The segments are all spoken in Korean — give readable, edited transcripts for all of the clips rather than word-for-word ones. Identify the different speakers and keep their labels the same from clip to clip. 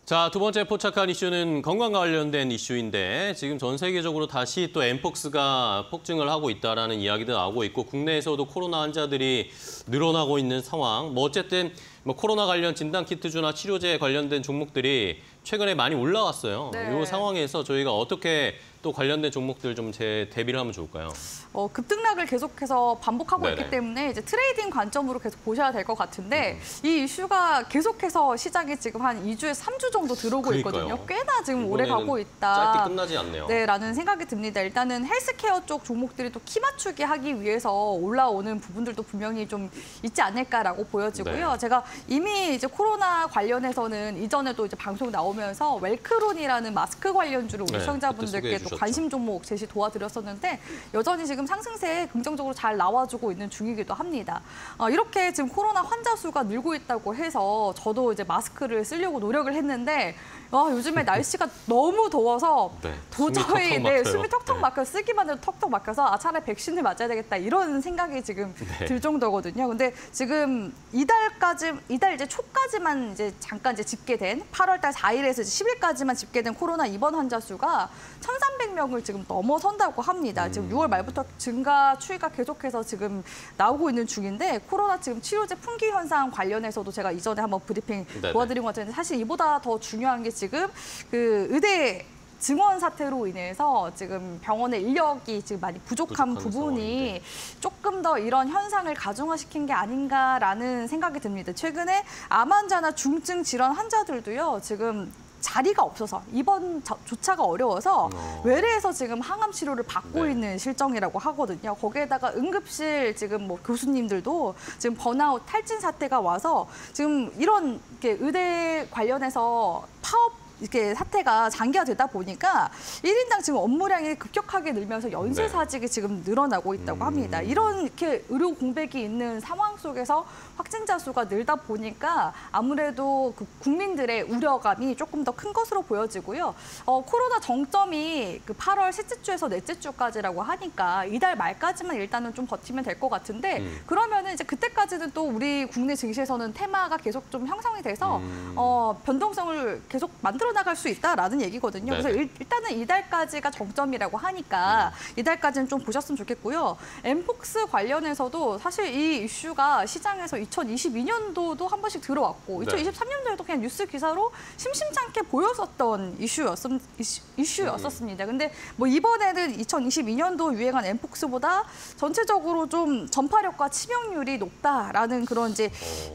Speaker 1: 자, 두 번째 포착한 이슈는 건강과 관련된 이슈인데 지금 전 세계적으로 다시 또 엠폭스가 폭증을 하고 있다라는 이야기도 나오고 있고 국내에서도 코로나 환자들이 늘어나고 있는 상황. 어쨌든 코로나 관련 진단 키트주나 치료제 관련된 종목들이 최근에 많이 올라왔어요.
Speaker 2: 네.
Speaker 1: 이 상황에서 저희가 어떻게 또 관련된 종목들 좀 대비를 하면 좋을까요?
Speaker 2: 급등락을 계속해서 반복하고
Speaker 1: 네네.
Speaker 2: 있기 때문에 이제 트레이딩 관점으로 계속 보셔야 될 것 같은데 이 이슈가 계속해서 시장에 지금 한 2주에서 3주 정도 들어오고
Speaker 1: 그러니까요.
Speaker 2: 있거든요. 꽤나 지금 오래 가고 있다.
Speaker 1: 짧게 끝나지 않네요.
Speaker 2: 네, 라는 생각이 듭니다. 일단은 헬스케어 쪽 종목들이 또 키 맞추기 하기 위해서 올라오는 부분들도 분명히 좀 있지 않을까라고 보여지고요.
Speaker 1: 네.
Speaker 2: 제가 이미 이제 코로나 관련해서는 이전에도 이제 방송 나오면서 웰크론이라는 마스크 관련주를 우리
Speaker 1: 네,
Speaker 2: 시청자분들께
Speaker 1: 그때
Speaker 2: 또
Speaker 1: 소개해
Speaker 2: 관심 종목 제시 도와드렸었는데 여전히 지금 상승세에 긍정적으로 잘 나와주고 있는 중이기도 합니다. 이렇게 지금 코로나 환자 수가 늘고 있다고 해서 저도 이제 마스크를 쓰려고 노력을 했는데 요즘에 날씨가 너무 더워서
Speaker 1: 네,
Speaker 2: 도저히 숨이 턱턱
Speaker 1: 네.
Speaker 2: 막혀 쓰기만 해도 턱턱 막혀서 차라리 백신을 맞아야 되겠다 이런 생각이 지금 들 정도거든요. 근데 지금 이달 이제 초까지만 이제 잠깐 이제 집계된 8월달 4일에서 10일까지만 집계된 코로나 입원 환자 수가 1,300명을 지금 넘어선다고 합니다. 지금 6월 말부터 증가 추이가 계속해서 지금 나오고 있는 중인데 코로나 지금 치료제 품귀 현상 관련해서도 제가 이전에 한번 브리핑
Speaker 1: 네네.
Speaker 2: 도와드린 것 같은데 사실 이보다 더 중요한 게 지금 그 의대 증원 사태로 인해서 지금 병원의 인력이 지금 많이 부족한 부분이
Speaker 1: 상황인데.
Speaker 2: 조금 더 이런 현상을 가중화시킨 게 아닌가라는 생각이 듭니다. 최근에 암 환자나 중증 질환 환자들도요, 지금 자리가 없어서 입원조차가 어려워서 외래에서 지금 항암 치료를 받고
Speaker 1: 네.
Speaker 2: 있는 실정이라고 하거든요. 거기에다가 응급실 지금 교수님들도 지금 번아웃 탈진 사태가 와서 지금 이런 의대 관련해서 파업 이렇게 사태가 장기화되다 보니까 1인당 지금 업무량이 급격하게 늘면서 연쇄사직이 지금 늘어나고 있다고 합니다. 이렇게 의료 공백이 있는 상황 속에서 확진자 수가 늘다 보니까 아무래도 국민들의 우려감이 조금 더 큰 것으로 보여지고요. 코로나 정점이 8월 셋째 주에서 넷째 주까지라고 하니까 이달 말까지만 일단은 좀 버티면 될 것 같은데 그러면은 이제 그때까지는 또 우리 국내 증시에서는 테마가 계속 좀 형성이 돼서 변동성을 계속 만들어 나갈 수 있다라는 얘기거든요.
Speaker 1: 네네.
Speaker 2: 그래서 일단은 이달까지가 정점이라고 하니까 이달까지는 좀 보셨으면 좋겠고요. 엠폭스 관련해서도 사실 이 이슈가 시장에서 2022년도도 한 번씩 들어왔고
Speaker 1: 네.
Speaker 2: 2023년도에도 그냥 뉴스 기사로 심심찮게 보였었던 이슈였었습니다. 근데 이번에는 2022년도 유행한 엠폭스보다 전체적으로 좀 전파력과 치명률이 높다라는 그런 이제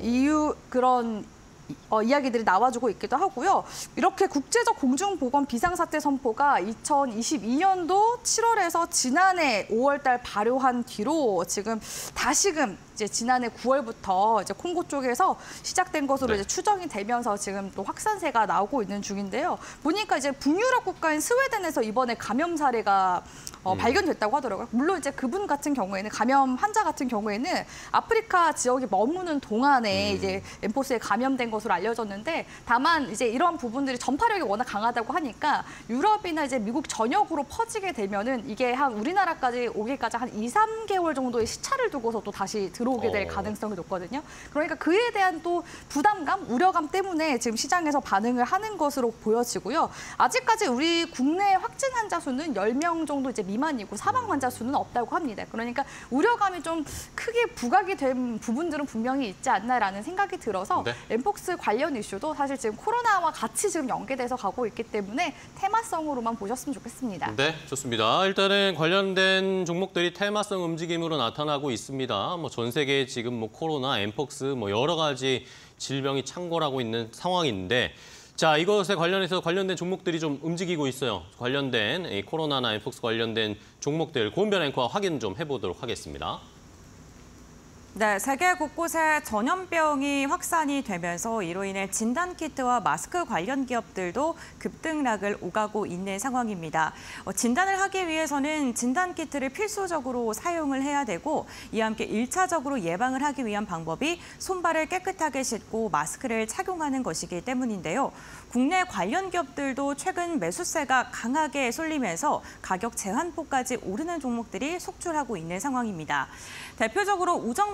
Speaker 2: 이야기들이 나와주고 있기도 하고요. 이렇게 국제적 공중보건 비상사태 선포가 2022년도 7월에서 지난해 5월달 발효한 뒤로 지금 다시금 이제 지난해 9월부터 이제 콩고 쪽에서 시작된 것으로 이제 추정이 되면서 지금 또 확산세가 나오고 있는 중인데요. 보니까 이제 북유럽 국가인 스웨덴에서 이번에 감염 사례가 발견됐다고 하더라고요. 물론 이제 그분 같은 경우에는 감염 환자 같은 경우에는 아프리카 지역에 머무는 동안에 이제 엠포스에 감염된 것으로 알려졌는데 다만 이제 이러한 부분들이 전파력이 워낙 강하다고 하니까 유럽이나 이제 미국 전역으로 퍼지게 되면은 이게 한 우리나라까지 오기까지 한 2, 3개월 정도의 시차를 두고서 또 다시 들어오게 될 가능성이 높거든요. 그러니까 그에 대한 또 부담감, 우려감 때문에 지금 시장에서 반응을 하는 것으로 보여지고요. 아직까지 우리 국내 확진 환자 수는 10명 정도 이제 미만이고 사망 환자 수는 없다고 합니다. 그러니까 우려감이 좀 크게 부각이 된 부분들은 분명히 있지 않나라는 생각이 들어서
Speaker 1: 네.
Speaker 2: 엠폭스 관련 이슈도 사실 지금 코로나와 같이 지금 연계돼서 가고 있기 때문에 테마성으로만 보셨으면 좋겠습니다.
Speaker 1: 네, 좋습니다. 일단은 관련된 종목들이 테마성 움직임으로 나타나고 있습니다. 전 세계에 지금 코로나, 엠폭스 여러 가지 질병이 창궐하고 있는 상황인데 자, 이것에 관련해서 관련된 종목들이 좀 움직이고 있어요. 관련된 이 코로나나 엠폭스 관련된 종목들 고은변 앵커와 확인 좀 해보도록 하겠습니다.
Speaker 3: 네, 세계 곳곳에 전염병이 확산이 되면서 이로 인해 진단키트와 마스크 관련 기업들도 급등락을 오가고 있는 상황입니다. 진단을 하기 위해서는 진단키트를 필수적으로 사용을 해야 되고 이와 함께 1차적으로 예방을 하기 위한 방법이 손발을 깨끗하게 씻고 마스크를 착용하는 것이기 때문인데요. 국내 관련 기업들도 최근 매수세가 강하게 쏠리면서 가격 제한폭까지 오르는 종목들이 속출하고 있는 상황입니다. 대표적으로 우정바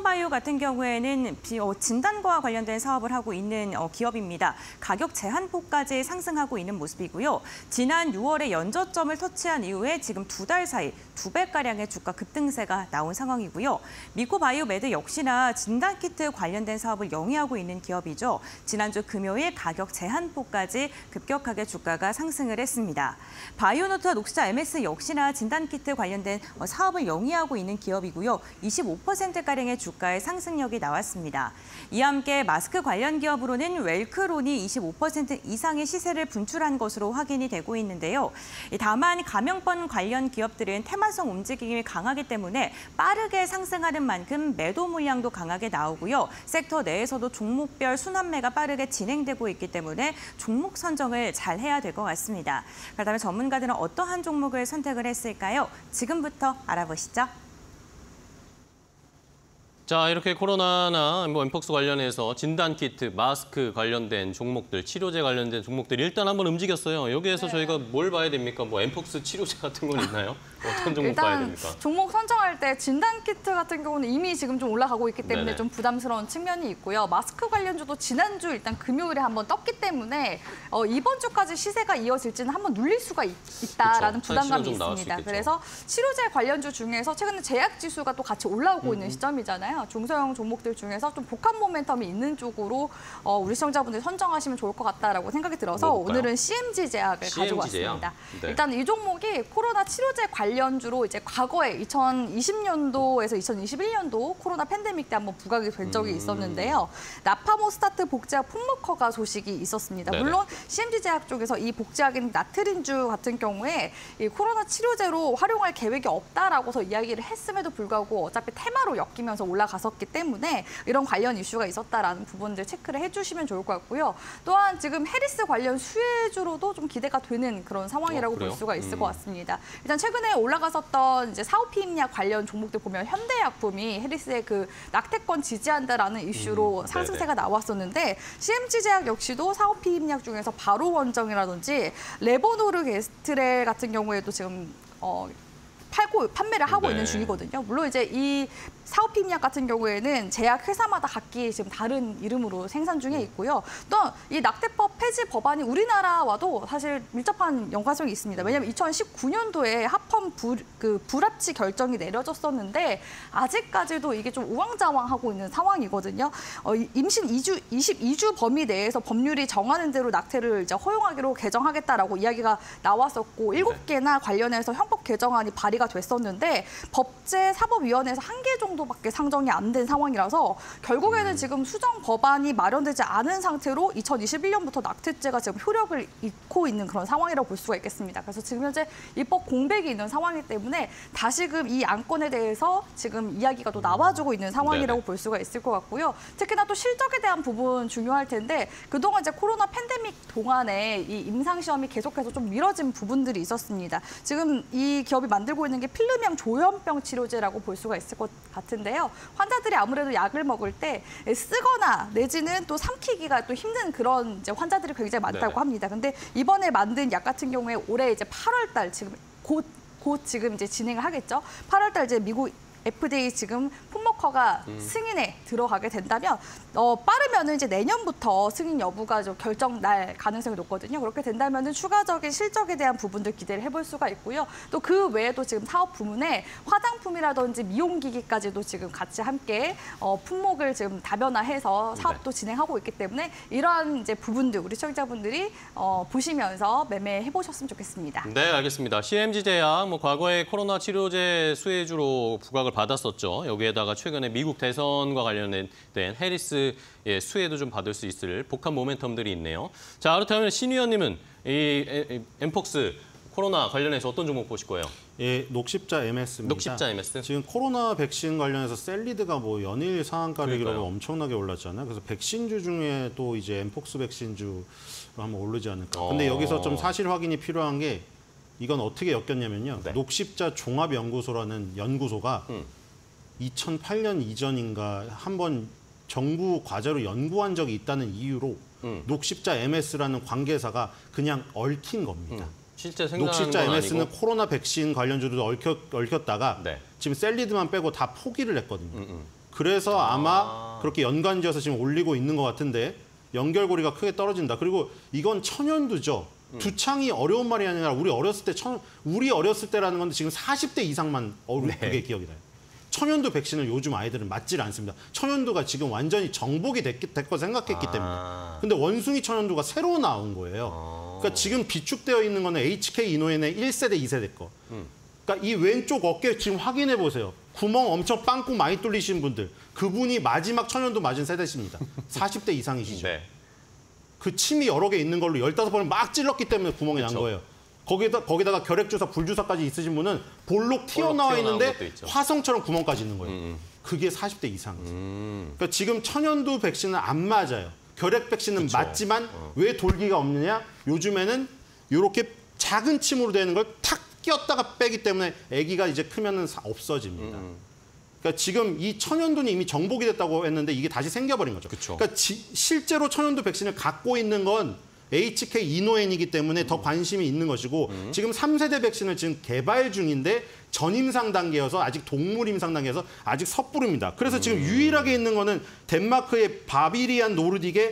Speaker 3: 미코바이오 같은 경우에는 진단과 관련된 사업을 하고 있는 기업입니다. 가격 제한폭까지 상승하고 있는 모습이고요. 지난 6월에 연저점을 터치한 이후에 지금 2달 사이 2배가량의 주가 급등세가 나온 상황이고요. 미코바이오메드 역시나 진단키트 관련된 사업을 영위하고 있는 기업이죠. 지난주 금요일 가격 제한폭까지 급격하게 주가가 상승을 했습니다. 바이오노트와 녹시자 MS 역시나 진단키트 관련된 사업을 영위하고 있는 기업이고요. 25%가량의 주가의 상승력이 나왔습니다. 이와 함께 마스크 관련 기업으로는 웰크론이 25% 이상의 시세를 분출한 것으로 확인이 되고 있는데요. 다만 감염병 관련 기업들은 테마성 움직임이 강하기 때문에 빠르게 상승하는 만큼 매도 물량도 강하게 나오고요. 섹터 내에서도 종목별 순환매가 빠르게 진행되고 있기 때문에 종목 선정을 잘 해야 될 것 같습니다. 그렇다면 전문가들은 어떠한 종목을 선택을 했을까요? 지금부터 알아보시죠.
Speaker 1: 자, 이렇게 코로나나 엠폭스 관련해서 진단키트, 마스크 관련된 종목들, 치료제 관련된 종목들이 일단 한번 움직였어요. 여기에서 저희가 뭘 봐야 됩니까? 뭐 엠폭스 치료제 같은 건 있나요? 어떤 종목 봐야 됩니까?
Speaker 2: 종목 선정할 때 진단키트 같은 경우는 이미 지금 좀 올라가고 있기 때문에
Speaker 1: 네네.
Speaker 2: 좀 부담스러운 측면이 있고요. 마스크 관련주도 지난주 일단 금요일에 한번 떴기 때문에 이번 주까지 시세가 이어질지는 한번 눌릴 수가 있다라는
Speaker 1: 그쵸.
Speaker 2: 부담감이
Speaker 1: 좀 나올 수
Speaker 2: 있습니다.
Speaker 1: 있겠죠.
Speaker 2: 그래서 치료제 관련주 중에서 최근에 제약지수가 또 같이 올라오고 있는 시점이잖아요. 중소형 종목들 중에서 좀 복합 모멘텀이 있는 쪽으로 우리 시청자분들 선정하시면 좋을 것 같다라고 생각이 들어서
Speaker 1: 뭐 볼까요?
Speaker 2: 오늘은 CMG 제약을 가지고
Speaker 1: CMG 제약?
Speaker 2: 왔습니다.
Speaker 1: 네.
Speaker 2: 일단 이 종목이 코로나 치료제 관련주로 이제 과거에 2020년도에서 2021년도 코로나 팬데믹 때 한번 부각이 된 적이 있었는데요. 나파모스타트 복제약 폼모커가 소식이 있었습니다.
Speaker 1: 네네.
Speaker 2: 물론 CMG 제약 쪽에서 이 복제약인 나트린주 같은 경우에 이 코로나 치료제로 활용할 계획이 없다라고서 이야기를 했음에도 불구하고 어차피 테마로 엮이면서 올라갔었기 때문에 이런 관련 이슈가 있었다라는 부분들 체크를 해주시면 좋을 것 같고요. 또한 지금 해리스 관련 수혜주로도 좀 기대가 되는 그런 상황이라고 볼
Speaker 1: 그래요?
Speaker 2: 수가 있을 것 같습니다. 일단 최근에 올라갔었던 이제 사오피임약 관련 종목들 보면 현대약품이 해리스의 그 낙태권 지지한다라는 이슈로 상승세가 나왔었는데 CMG 제약 역시도 사오피임약 중에서 바로 원정이라든지 레보노르게스트렐 같은 경우에도 지금 판매를 하고 있는 중이거든요. 물론 이제 이 사오피임약 같은 경우에는 제약 회사마다 각기 지금 다른 이름으로 생산 중에 있고요. 또 이 낙태법 폐지 법안이 우리나라와도 사실 밀접한 연관성이 있습니다. 왜냐하면 2019년도에 합헌 불합치 결정이 내려졌었는데 아직까지도 이게 좀 우왕좌왕하고 있는 상황이거든요. 임신 22주 범위 내에서 법률이 정하는 대로 낙태를 이제 허용하기로 개정하겠다라고 이야기가 나왔었고 7개나 관련해서 형법 개정안이 발의가 됐었는데 법제사법위원회에서 1개 정도밖에 상정이 안 된 상황이라서 결국에는 지금 수정 법안이 마련되지 않은 상태로 2021년부터 낙태죄가 지금 효력을 잃고 있는 그런 상황이라고 볼 수가 있겠습니다. 그래서 지금 현재 입법 공백이 있는 상황이기 때문에 다시금 이 안건에 대해서 지금 이야기가 또 나와주고 있는 상황이라고 볼 수가 있을 것 같고요. 특히나 또 실적에 대한 부분 중요할 텐데 그동안 이제 코로나 팬데믹 동안에 이 임상시험이 계속해서 좀 미뤄진 부분들이 있었습니다. 지금 이 기업이 만들고 있는 게 필름형 조현병 치료제라고 볼 수가 있을 것 같은데요. 환자들이 아무래도 약을 먹을 때 쓰거나 내지는 또 삼키기가 또 힘든 그런 이제 환자들이 굉장히 많다고
Speaker 1: 네네.
Speaker 2: 합니다. 근데 이번에 만든 약 같은 경우에 올해 이제 8월 달 지금 곧 지금 이제 진행을 하겠죠. 8월 달 이제 미국 FDA 지금 폼모커가 승인에 들어가게 된다면 빠르면은 이제 내년부터 승인 여부가 좀 결정 날 가능성이 높거든요. 그렇게 된다면은 추가적인 실적에 대한 부분들 기대를 해볼 수가 있고요. 또 그 외에도 지금 사업 부문에 화장품이라든지 미용기기까지도 지금 같이 함께 품목을 지금 다변화해서 사업도 진행하고 있기 때문에 이러한 이제 부분들 우리 시청자분들이 보시면서 매매해 보셨으면 좋겠습니다.
Speaker 1: 네, 알겠습니다. CMG 제약 과거에 코로나 치료제 수혜주로 부각을 받았었죠. 여기에다가 최근에 미국 대선과 관련된 해리스의 수혜도 좀 받을 수 있을 복합 모멘텀들이 있네요. 자, 그렇다면 신 위원님은 이 엠폭스 코로나 관련해서 어떤 종목 보실 거예요?
Speaker 4: 예, 녹십자 MS입니다.
Speaker 1: 녹십자 MS?
Speaker 4: 지금 코로나 백신 관련해서 셀리드가 뭐 연일 상한가 되기로
Speaker 1: 그러니까요.
Speaker 4: 엄청나게 올랐잖아요. 그래서 백신주 중에 또 이제 엠폭스 백신주로 한번 오르지 않을까. 근데 여기서 좀 사실 확인이 필요한 게 이건 어떻게 엮였냐면요.
Speaker 1: 네.
Speaker 4: 녹십자 종합연구소라는 연구소가 2008년 이전인가 한번 정부 과제로 연구한 적이 있다는 이유로 녹십자 MS라는 관계사가 그냥 얽힌 겁니다.
Speaker 1: 실제 생산하는
Speaker 4: 녹십자
Speaker 1: 건
Speaker 4: MS는
Speaker 1: 아니고.
Speaker 4: 코로나 백신 관련주도 얽혔다가
Speaker 1: 네.
Speaker 4: 지금 셀리드만 빼고 다 포기를 했거든요. 그래서 아마 그렇게 연관지어서 지금 올리고 있는 것 같은데 연결고리가 크게 떨어진다. 그리고 이건 천연두죠. 두창이 어려운 말이 아니라 우리 어렸을 때라는 건데 지금 40대 이상만 그게 기억이 나요. 천연두 백신을 요즘 아이들은 맞질 않습니다. 천연두가 지금 완전히 정복이 됐고 생각했기 때문에. 근데 원숭이 천연두가 새로 나온 거예요. 그러니까 지금 비축되어 있는 거는 HK 이노엔의 1세대, 2세대 거. 그러니까 이 왼쪽 어깨 지금 확인해 보세요. 구멍 엄청 빵꾸 많이 뚫리신 분들. 그분이 마지막 천연두 맞은 세대십니다. 40대 이상이시죠.
Speaker 1: 네.
Speaker 4: 그 침이 여러 개 있는 걸로 15번을 막 찔렀기 때문에 구멍이 난 거예요. 거기다가 결핵주사, 불주사까지 있으신 분은 볼록 튀어나와 있는데 화성처럼 구멍까지 있는 거예요. 그게 40대 이상이죠. 그러니까 지금 천연두 백신은 안 맞아요. 결핵 백신은 맞지만 왜 돌기가 없느냐? 요즘에는 이렇게 작은 침으로 되는 걸 탁 끼었다가 빼기 때문에 아기가 이제 크면은 없어집니다. 그러니까 지금 이 천연두는 이미 정복이 됐다고 했는데 이게 다시 생겨버린 거죠. 그러니까 실제로 천연두 백신을 갖고 있는 건 HK 이노엔이기 때문에 더 관심이 있는 것이고 지금 3세대 백신을 지금 개발 중인데 전임상 단계여서 아직 동물 임상 단계여서 아직 섣부릅니다. 그래서 지금 유일하게 있는 거는 덴마크의 바비리안 노르딕의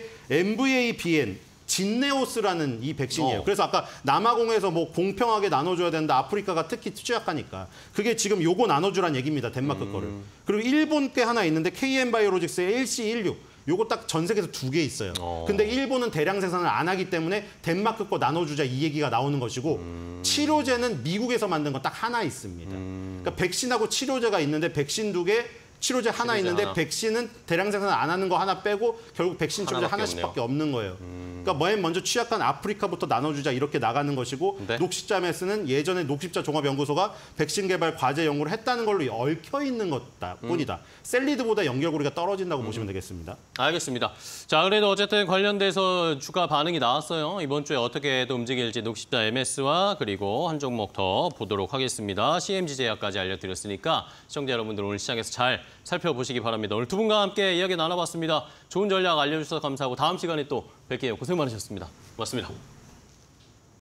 Speaker 4: MVA-BN 진네오스라는 이 백신이에요. 그래서 아까 남아공에서 뭐 공평하게 나눠줘야 된다. 아프리카가 특히 취약하니까. 그게 지금 요거 나눠주란 얘기입니다. 덴마크 거를. 그리고 일본 게 하나 있는데 KM-바이오로직스의 LC16. 요거 딱 전 세계에서 2개 있어요. 근데 일본은 대량 생산을 안 하기 때문에 덴마크 거 나눠주자 이 얘기가 나오는 것이고 치료제는 미국에서 만든 건 딱 하나 있습니다. 그러니까 백신하고 치료제가 있는데 백신 2개, 치료제 하나 있는데 백신은 대량 생산을 안 하는 거 하나 빼고 결국 백신 치료제 하나씩밖에 없는 거예요. 그러니까 맨 먼저 취약한 아프리카부터 나눠주자 이렇게 나가는 것이고 녹십자메스는 예전에 녹십자 종합연구소가 백신 개발 과제 연구를 했다는 걸로 얽혀 있는 것뿐이다. 셀리드보다 연결고리가 떨어진다고 보시면 되겠습니다.
Speaker 1: 알겠습니다. 자, 그래도 어쨌든 관련돼서 주가 반응이 나왔어요. 이번 주에 어떻게 또 움직일지 녹십자 MS와 그리고 한 종목 더 보도록 하겠습니다. CMG 제약까지 알려드렸으니까 시청자 여러분들 오늘 시장에서 잘 살펴보시기 바랍니다. 오늘 두 분과 함께 이야기 나눠봤습니다. 좋은 전략 알려주셔서 감사하고 다음 시간에 또 뵐게요. 고생 많으셨습니다. 고맙습니다.